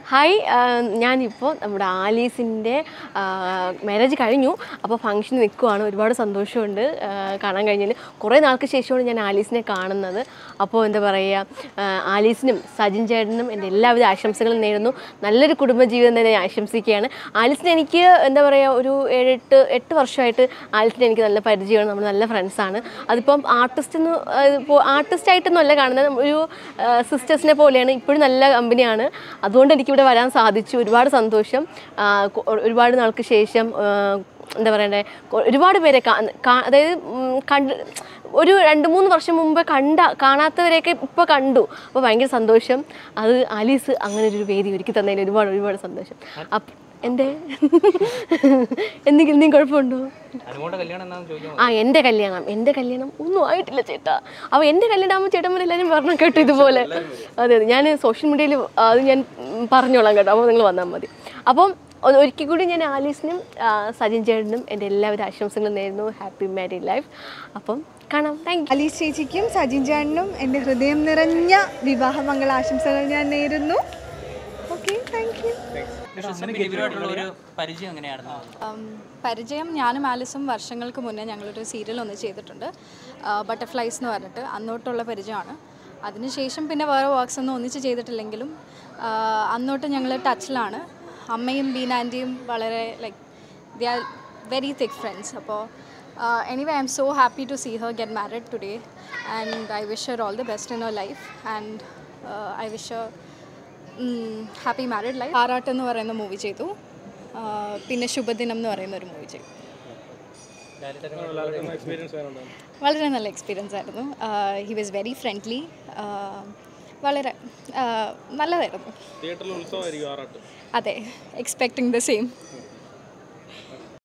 Hi, ഞാനിപ്പോൾ നമ്മുടെ ആലീസിൻ്റെ marriage കഴിഞ്ഞു. അപ്പോൾ ഫംഗ്ഷന് നിൽക്കുവാണ്. ഒരുപാട് സന്തോഷമുണ്ട് കാണാൻ കഴിഞ്ഞതിൽ. കുറേ നാൾക്ക് ശേഷമാണ് ഞാൻ ആലീസിനെ കാണുന്നത്. അപ്പോൾ എന്താ പറയുക, ആലീസിനും സജിൻ ചേട്ടനും എൻ്റെ എല്ലാവിധ ആശംസകളും നേരുന്നു. നല്ലൊരു കുടുംബജീവിതം തന്നെ ആശംസിക്കുകയാണ്. ആലീസിനെ എനിക്ക് എന്താ പറയുക, ഒരു 8 വർഷമായിട്ട് ആലീസിനെ എനിക്ക് നല്ല പരിചയമാണ്. നമ്മൾ നല്ല ഫ്രണ്ട്സാണ്. അതിപ്പം ആർട്ടിസ്റ്റായിട്ടൊന്നും അല്ല കാണുന്നത്, ഒരു സിസ്റ്റേഴ്സിനെ പോലെയാണ്. ഇപ്പോഴും നല്ല കമ്പനിയാണ്. അതുകൊണ്ട് എനിക്കിവിടെ വരാൻ സാധിച്ചു. ഒരുപാട് സന്തോഷം. ഒരുപാട് നാൾക്ക് ശേഷം എന്താ പറയണ്ടേ, ഒരുപാട് പേരെ അതായത് ഒരു 2-3 വർഷം മുമ്പ് കാണാത്തവരെയൊക്കെ ഇപ്പോൾ കണ്ടു. അപ്പോൾ ഭയങ്കര സന്തോഷം. അത് ആലീസ് അങ്ങനെ ഒരു വേദി ഒരുക്കി തന്നതിൽ ഒരുപാട് സന്തോഷം. എൻ്റെ എന്തെങ്കിലും കുഴപ്പമുണ്ടോ? എൻ്റെ കല്യാണം ഒന്നും ആയിട്ടില്ല ചേട്ടാ. അപ്പോൾ എൻ്റെ കല്യാണം ആകുമ്പോൾ ചേട്ടന്മാരെല്ലാവരും പറഞ്ഞു കേട്ടോ ഇതുപോലെ. അതെ, ഞാൻ സോഷ്യൽ മീഡിയയിൽ അത് ഞാൻ പറഞ്ഞോളാം കേട്ടോ. അപ്പോൾ നിങ്ങൾ വന്നാൽ മതി. അപ്പം ഒരിക്കൽ കൂടി ഞാൻ ആലീസിനും സജിൻ ചേട്ടനും എൻ്റെ എല്ലാവിധ ആശംസകളും നേരുന്നു. Happy married life. അപ്പം കാണാം. Thank you. ആലീസ് ചേച്ചിക്കും സജിൻ ചേട്ടനും എൻ്റെ ഹൃദയം നിറഞ്ഞ വിവാഹമംഗള ആശംസകൾ ഞാൻ നേരുന്നു. Okay, thank you. പരിചയം ഞാനും ആലിസും വർഷങ്ങൾക്ക് മുന്നേ ഞങ്ങളൊരു സീരിയൽ ഒന്ന് ചെയ്തിട്ടുണ്ട്, ബട്ടർഫ്ലൈസ് എന്ന് പറഞ്ഞിട്ട്. അന്നോട്ടുള്ള പരിചയമാണ്. അതിനുശേഷം പിന്നെ വേറെ വർക്ക്സ് ഒന്നും ഒന്നിച്ച് ചെയ്തിട്ടില്ലെങ്കിലും അന്നോട്ട് ഞങ്ങൾ ടച്ചിലാണ്. അമ്മയും ബീന ആൻറ്റിയും വളരെ they are very thick friends. അപ്പോൾ anyway I'm so happy to see her get married today and I wish her all the best in her life and I wish her happy married life. Aarattu എന്ന് പറയുന്ന movie ചെയ്തു, പിന്നെ ശുഭദിനം എന്ന് പറയുന്ന ഒരു movie ചെയ്തു. വളരെ നല്ല എക്സ്പീരിയൻസ് ആയിരുന്നു. ഹി വാസ് വെരി ഫ്രണ്ട്ലി, വളരെ നല്ലതായിരുന്നു. അതെ, എക്സ്പെക്ടിങ് ദ സെയിം.